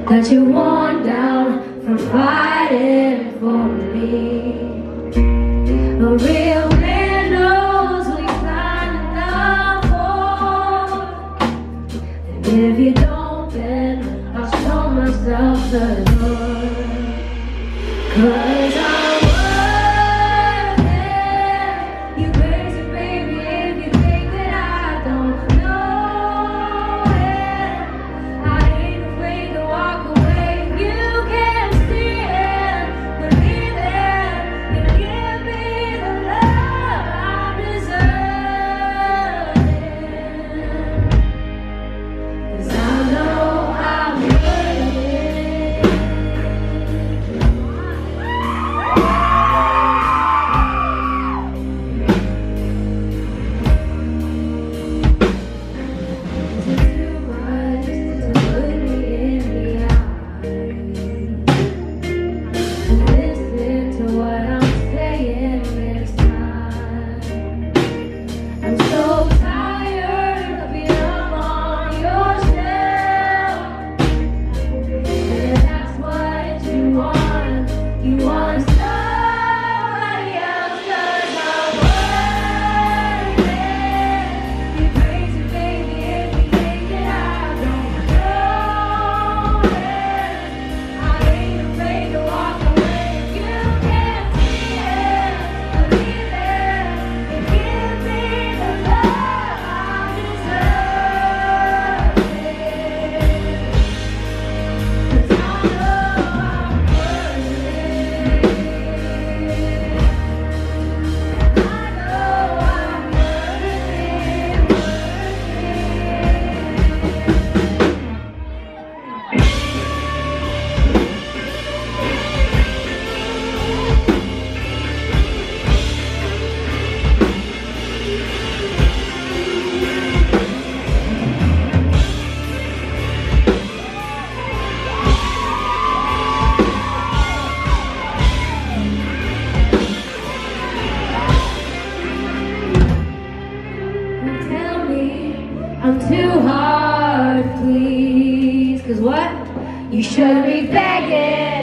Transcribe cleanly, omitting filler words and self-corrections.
that you're worn down from fighting for me. A real man knows what he's signing up for. And if you don't, then I'll show myself the door. 'Cause I'm worth it. You crazy baby if you think that I don't know it. I ain't afraid to walk away. You can't see it, believe it. You give me the love I deserve. 'Cause I know I'm worth it. I'm too hard to please, 'cause what? You should be begging.